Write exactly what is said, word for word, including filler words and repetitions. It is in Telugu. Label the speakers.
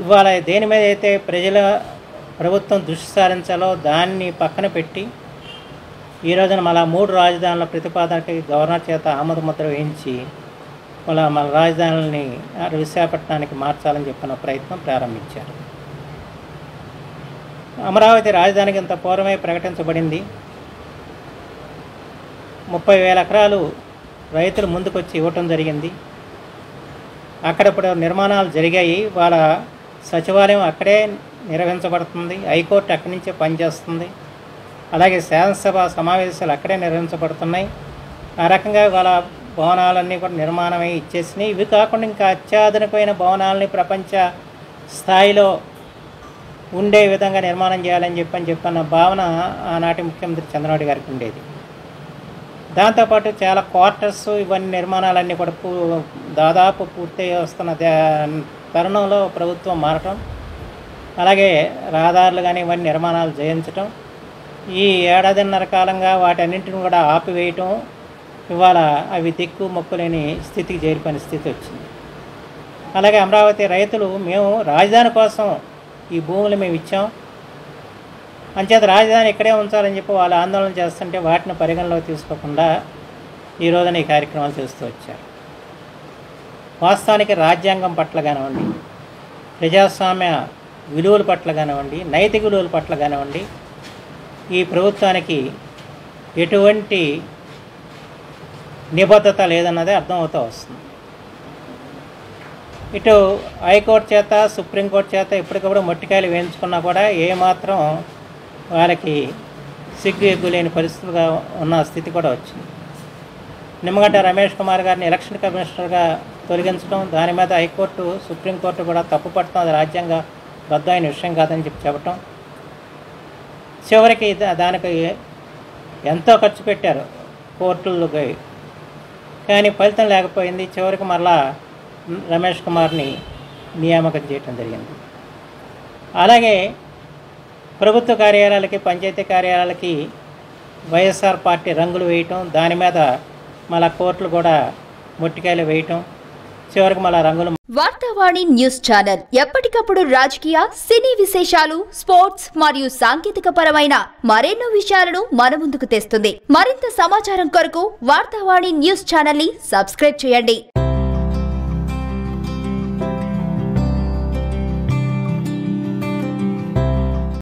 Speaker 1: ఇవాళ దేని మీద అయితే ప్రజల ప్రభుత్వం దృష్టి సారించాలో దాన్ని పక్కన పెట్టి ఈ రోజున మళ్ళా మూడు రాజధానుల ప్రతిపాదనకి గవర్నర్ చేత ఆమోద ముద్ర వేయించి మళ్ళా మన రాజధానులని విశాఖపట్నానికి మార్చాలని చెప్పిన ప్రయత్నం ప్రారంభించారు. అమరావతి రాజధానికి ఇంత పూర్వమే ప్రకటించబడింది. ముప్పై వేల ఎకరాలు రైతులు ముందుకొచ్చి ఇవ్వటం జరిగింది. అక్కడ ఇప్పుడు నిర్మాణాలు జరిగాయి. వాళ్ళ సచివాలయం అక్కడే నిర్వహించబడుతుంది, హైకోర్టు అక్కడి నుంచే పనిచేస్తుంది, అలాగే శాసనసభ సమావేశాలు అక్కడే నిర్వహించబడుతున్నాయి. ఆ రకంగా వాళ్ళ భవనాలన్నీ కూడా నిర్మాణమై ఇచ్చేసినాయి. ఇవి కాకుండా ఇంకా అత్యాధునికమైన భవనాలని ప్రపంచ స్థాయిలో ఉండే విధంగా నిర్మాణం చేయాలని చెప్పని చెప్పన్న భావన ఆనాటి ముఖ్యమంత్రి చంద్రబాబు గారికి ఉండేది. దాంతోపాటు చాలా క్వార్టర్స్ ఇవన్నీ నిర్మాణాలన్నీ కూడా పూ దాదాపు పూర్తయి వస్తున్న తరుణంలో ప్రభుత్వం మారటం, అలాగే రహదారులు కానీ ఇవన్నీ నిర్మాణాలు చేయించటం, ఈ ఏడాదిన్నర కాలంగా వాటన్నింటిని కూడా ఆపివేయటం, ఇవాళ అవి దిక్కు మొక్కులేని స్థితికి చేరిపోయిన స్థితి వచ్చింది. అలాగే అమరావతి రైతులు మేము రాజధాని కోసం ఈ భూములు మేము ఇచ్చాం, అంచేత రాజధాని ఇక్కడే ఉంచాలని చెప్పి వాళ్ళు ఆందోళన చేస్తుంటే వాటిని పరిగణలోకి తీసుకోకుండా ఈ రోజున ఈ కార్యక్రమాలు చేస్తూ వచ్చారు. వాస్తవానికి రాజ్యాంగం పట్ల కానివ్వండి, ప్రజాస్వామ్య విలువల పట్ల కానివ్వండి, నైతిక విలువల పట్ల కానివ్వండి ఈ ప్రభుత్వానికి ఎటువంటి నిబద్ధత లేదన్నదే అర్థమవుతూ వస్తుంది. ఇటు హైకోర్టు చేత సుప్రీంకోర్టు చేత ఎప్పటికప్పుడు మొట్టికాయలు వేయించుకున్నా కూడా ఏమాత్రం వాళ్ళకి సిగ్గు ఎగ్గు లేని పరిస్థితులుగా ఉన్న స్థితి కూడా వచ్చింది. నిమ్మగడ్డ రమేష్ కుమార్ గారిని ఎలక్షన్ కమిషనర్గా తొలగించడం, దాని మీద హైకోర్టు సుప్రీంకోర్టు కూడా తప్పు పడటం, అది రాజ్యాంగ బద్దమైన విషయం కాదని చెప్పి చెప్పటం, చివరికి దానికి ఎంతో ఖర్చు పెట్టారు కోర్టులకి, కానీ ఫలితం లేకపోయింది. చివరికి మరలా రమేష్ కుమార్ని నియామకం చేయటం జరిగింది. అలాగే ప్రభుత్వ కార్యాలయాలకి, పంచాయతీ కార్యాలయాలకి వైఎస్ఆర్ పార్టీ రంగులు వేయటం, దాని మీద మళ్ళా కోర్టులు కూడా మొట్టికాయలు వేయటం, చివరికి మళ్ళా రంగులు.
Speaker 2: వార్తావాణి న్యూస్ ఛానల్ ఎప్పటికప్పుడు రాజకీయ, సినీ విశేషాలు, స్పోర్ట్స్ మరియు సాంకేతిక పరమైన మరెన్నో విషయాలను మన ముందుకు తెస్తుంది. మరింత సమాచారం కొరకు వార్తావాణి న్యూస్ ఛానల్ ని సబ్స్క్రైబ్ చేయండి.